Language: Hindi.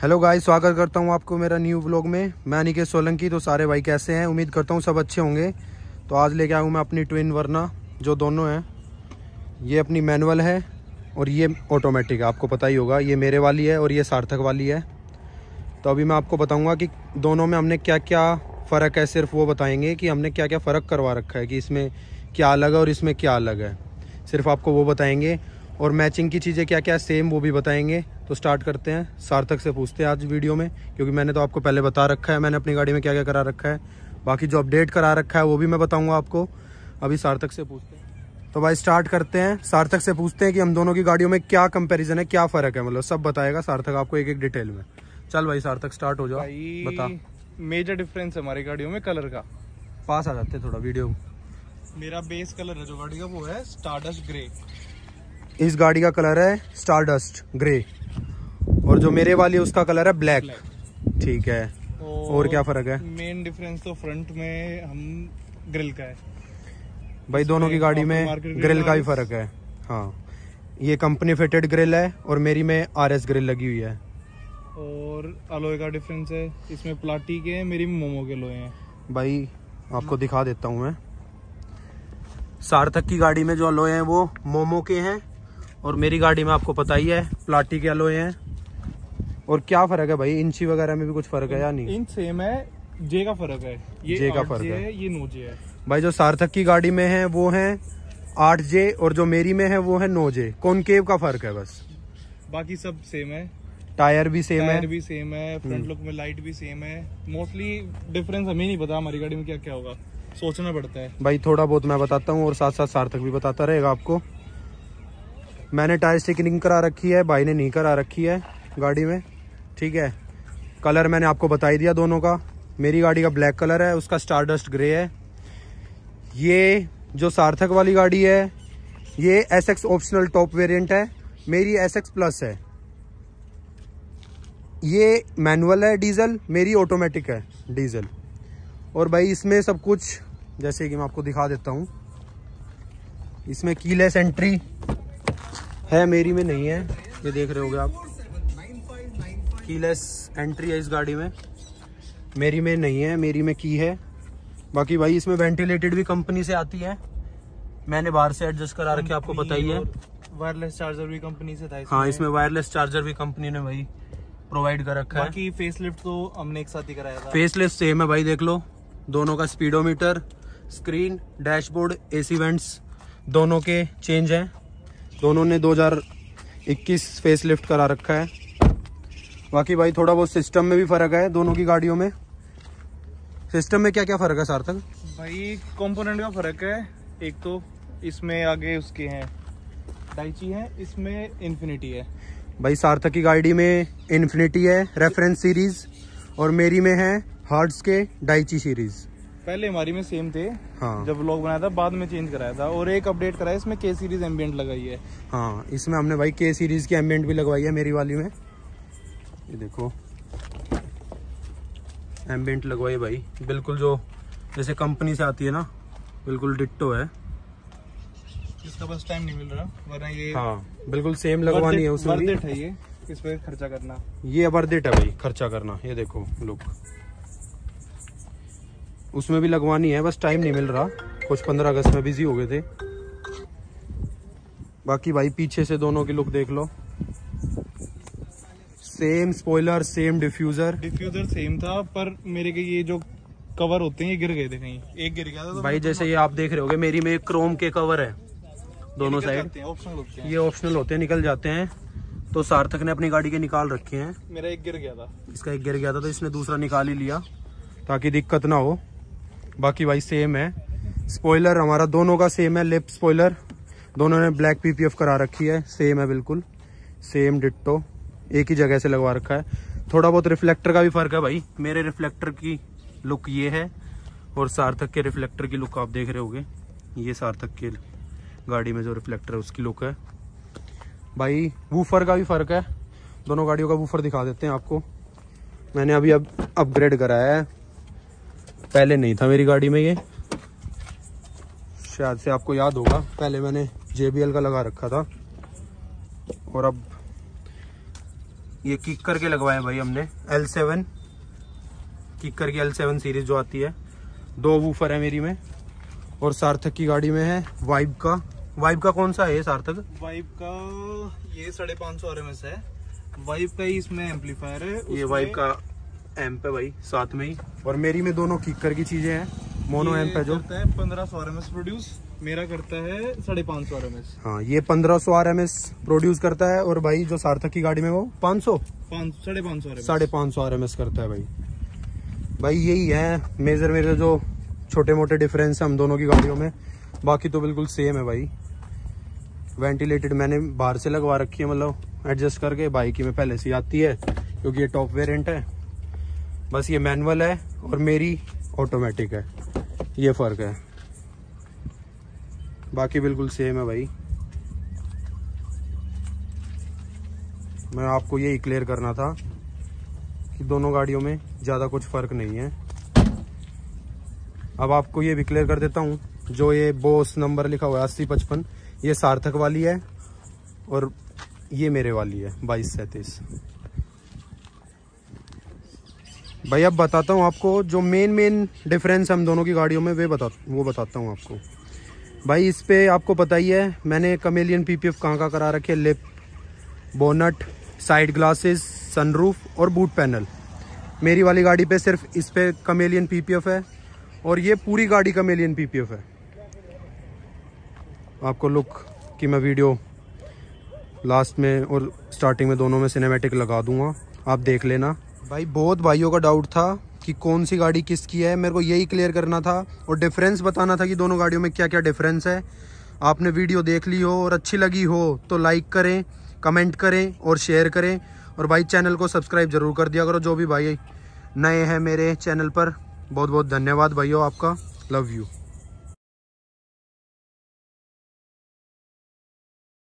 हेलो गाइस, स्वागत करता हूं आपको मेरा न्यू व्लॉग में। मैं अनिकेत सोलंकी। तो सारे भाई कैसे हैं? उम्मीद करता हूं सब अच्छे होंगे। तो आज लेके आया हूं मैं अपनी ट्विन वरना, जो दोनों हैं। ये अपनी मैनुअल है और ये ऑटोमेटिक है। आपको पता ही होगा, ये मेरे वाली है और ये सार्थक वाली है। तो अभी मैं आपको बताऊँगा कि दोनों में हमने क्या क्या फ़र्क है। सिर्फ वो बताएँगे कि हमने क्या क्या फ़र्क करवा रखा है, कि इसमें क्या अलग है और इसमें क्या अलग है। सिर्फ आपको वो बताएँगे। और मैचिंग की चीज़ें क्या क्या सेम वो भी बताएंगे। तो स्टार्ट करते हैं। सार्थक से पूछते हैं आज वीडियो में, क्योंकि मैंने तो आपको पहले बता रखा है मैंने अपनी गाड़ी में क्या क्या करा रखा है। बाकी जो अपडेट करा रखा है वो भी मैं बताऊंगा आपको। अभी सार्थक से पूछते हैं। तो भाई स्टार्ट करते हैं। सार्थक से पूछते हैं कि हम दोनों की गाड़ियों में क्या कंपेरिजन है, क्या फ़र्क है। मतलब सब बताएगा सार्थक आपको एक एक डिटेल में। चल भाई सार्थक स्टार्ट हो जाओ, बता। मेजर डिफरेंस है हमारी गाड़ियों में कलर का। पास आ जाते थोड़ा वीडियो। मेरा बेस कलर है जो गाड़ी का, वो है स्टारडस्ट ग्रे। इस गाड़ी का कलर है स्टारडस्ट ग्रे और जो मेरे वाली है उसका कलर है ब्लैक। ठीक है। और क्या फर्क है? मेन डिफरेंस तो फ्रंट में हम ग्रिल का है भाई। दोनों की गाड़ी में ग्रिल का ही फर्क है। हाँ, ये कंपनी फिटेड ग्रिल है और मेरी में RS ग्रिल लगी हुई है। और अलॉय का डिफरेंस है, इसमें प्लाटी के हैं, मेरी में मोमो के लोहे हैं। भाई आपको दिखा देता हूँ मैं। सार्थक की गाड़ी में जो अलॉय हैं वो मोमो के हैं और मेरी गाड़ी में आपको पता ही है प्लाटी के अलॉय हैं। और क्या फर्क है भाई? इंची वगैरह में भी कुछ फर्क है या नहीं? इंच सेम है, जे का फर्क है। ये जे का फर्क है, ये 9J है। भाई जो सार्थक की गाड़ी में है वो है 8J और जो मेरी में है वो है 9J। कॉनकेव का फर्क है बस, बाकी सब सेम है। टायर भी सेम है, भी सेम है, फ्रंट लुक में लाइट भी सेम है। मोस्टली डिफरेंस हमें नहीं पता हमारी गाड़ी में क्या क्या होगा, सोचना पड़ता है भाई। थोड़ा बहुत मैं बताता हूँ और साथ साथ सार्थक भी बताता रहेगा आपको। मैंने टायर स्टिकरिंग करा रखी है, भाई ने नहीं करा रखी है गाड़ी में। ठीक है। कलर मैंने आपको बता ही दिया दोनों का। मेरी गाड़ी का ब्लैक कलर है, उसका स्टारडस्ट ग्रे है। ये जो सार्थक वाली गाड़ी है ये SX ऑप्शनल टॉप वेरिएंट है, मेरी SX प्लस है। ये मैनुअल है डीजल, मेरी ऑटोमेटिक है डीजल। और भाई इसमें सब कुछ जैसे कि मैं आपको दिखा देता हूँ। इसमें कीलेस एंट्री है, मेरी में नहीं है, ये देख रहे होगे आप। कीलेस एंट्री है इस गाड़ी में, मेरी में नहीं है, मेरी में की है। बाकी भाई इसमें वेंटिलेटेड भी कंपनी से आती है, मैंने बाहर से एडजस्ट करा रखे, आपको पता ही है। वायरलेस चार्जर भी कंपनी से था इसमें। हाँ, इसमें वायरलेस चार्जर भी कंपनी ने भाई प्रोवाइड कर रखा है। बाकी फेसलिफ्ट तो हमने एक साथ ही कराया था। फेसलिफ्ट सेम है भाई, देख लो। दोनों का speedometer, screen, dashboard, AC vents दोनों के चेंज हैं। दोनों ने 2021 फेसलिफ्ट करा रखा है। बाकी भाई थोड़ा बहुत सिस्टम में भी फर्क है दोनों की गाड़ियों में। सिस्टम में क्या क्या फर्क है सार्थक? भाई कंपोनेंट का फर्क है। एक तो इसमें आगे उसके हैं डाइची है, इसमें इन्फिनिटी है। भाई सार्थक की गाड़ी में इन्फिनिटी है रेफरेंस सीरीज और मेरी में है हार्ट्स के डाइची सीरीज। पहले हमारी में सेम थे। हाँ, जब व्लॉग बनाया था बाद में चेंज कराया था और एक अपडेट कराया, इसमें K सीरीज एम्बिएंट लगाई है। हाँ, इसमें हमने भाई K सीरीज की एम्बिएंट भी लगवाई है मेरी वाली में। ये देखो एम्बिएंट लगवाई भाई, बिल्कुल जो जैसे कंपनी से आती है ना, बिल्कुल डिट्टो है। इसका बस टाइम नहीं मिल रहा, वरना ये हाँ बिल्कुल सेम लगवानी है उसमें भी। है ये, इस पे खर्चा करना, ये वर्थ इट है भाई खर्चा करना। ये देखो लुक, उसमें भी लगवानी है, बस टाइम नहीं मिल रहा। कुछ 15 अगस्त में बिजी हो गए थे। बाकी भाई पीछे से दोनों की लुक देख लो, same spoiler, same diffuser same था, पर मेरे के ये जो कवर होते हैं ये गिर गए थे कहीं, एक गिर गया था। तो भाई जैसे ये आप देख रहे होगे, मेरी में क्रोम के कवर है दोनों साइड, ऑप्शनल होते हैं। ये ऑप्शनल होते हैं, निकल जाते हैं। तो सार्थक ने अपनी गाड़ी के निकाल रखे हैं। मेरा एक गिर गया था, इसका एक गिर गया था तो इसने दूसरा निकाल ही लिया ताकि दिक्कत ना हो। बाकी भाई सेम है। स्पॉइलर हमारा दोनों का सेम है, लिप स्पॉइलर दोनों ने ब्लैक PPF करा रखी है, सेम है बिल्कुल सेम डिट्टो, एक ही जगह से लगवा रखा है। थोड़ा बहुत रिफ्लेक्टर का भी फर्क है भाई, मेरे रिफ्लेक्टर की लुक ये है और सार्थक के रिफ्लेक्टर की लुक आप देख रहे होगे। ये सार्थक के गाड़ी में जो रिफ्लेक्टर है उसकी लुक है। भाई वूफर का भी फर्क है, दोनों गाड़ियों का वूफर दिखा देते हैं आपको। मैंने अभी अब अपग्रेड कराया है, पहले नहीं था मेरी गाड़ी में ये, शायद से आपको याद होगा। पहले मैंने JBL का लगा रखा था और अब ये किकर के लगवाए भाई हमने L7, किकर की L7 सीरीज जो आती है। 2 वूफर है मेरी में। और सार्थक की गाड़ी में है वाइब का कौन सा है सार्थक? वाइब का ये 550 RMS है। वाइब का ही इसमें एम्पलीफायर है। ये वाइब का एम्प है भाई साथ में ही। और मेरी में दोनों किकर की चीजें हैं। मोनो एम्प है जो करता है 1500 RMS प्रोड्यूस, मेरा करता है 550 RMS। हाँ, ये 1500 RMS प्रोड्यूस करता है। और भाई जो सार्थक की गाड़ी में वो 550 RMS करता है भाई। यही है मेजर जो छोटे मोटे डिफरेंस है हम दोनों की गाड़ियों में। बाकी तो बिल्कुल सेम है भाई। वेंटिलेटेड मैंने बाहर से लगवा रखी है, मतलब एडजस्ट करके। बाइक में पहले से आती है क्योंकि ये टॉप वेरिएंट है। बस ये मैनुअल है और मेरी ऑटोमेटिक है, ये फर्क है। बाकी बिल्कुल सेम है भाई। मैं आपको यही क्लियर करना था कि दोनों गाड़ियों में ज़्यादा कुछ फ़र्क नहीं है। अब आपको ये भी क्लियर कर देता हूँ, जो ये बोस नंबर लिखा हुआ है 8055, ये सार्थक वाली है और ये मेरे वाली है 2237। भाई अब बताता हूँ आपको जो मेन डिफरेंस हम दोनों की गाड़ियों में वो बताता हूँ आपको। भाई इस पे आपको पता ही है मैंने कमेलियन PPF कहाँ करा रखे है। Lip, bonnet, side glasses, sunroof और बूट पैनल। मेरी वाली गाड़ी पे सिर्फ इस पे कमेलियन PPF है और ये पूरी गाड़ी कमेलियन PPF है। आपको लुक की मैं वीडियो लास्ट में और स्टार्टिंग में दोनों में सिनेमैटिक लगा दूंगा, आप देख लेना। भाई बहुत भाइयों का डाउट था कि कौन सी गाड़ी किसकी है, मेरे को यही क्लियर करना था और डिफरेंस बताना था कि दोनों गाड़ियों में क्या क्या डिफरेंस है। आपने वीडियो देख ली हो और अच्छी लगी हो तो लाइक करें, कमेंट करें और शेयर करें। और भाई चैनल को सब्सक्राइब जरूर कर दिया करो जो भी भाई नए हैं मेरे चैनल पर। बहुत बहुत धन्यवाद भाइयों आपका। Love you.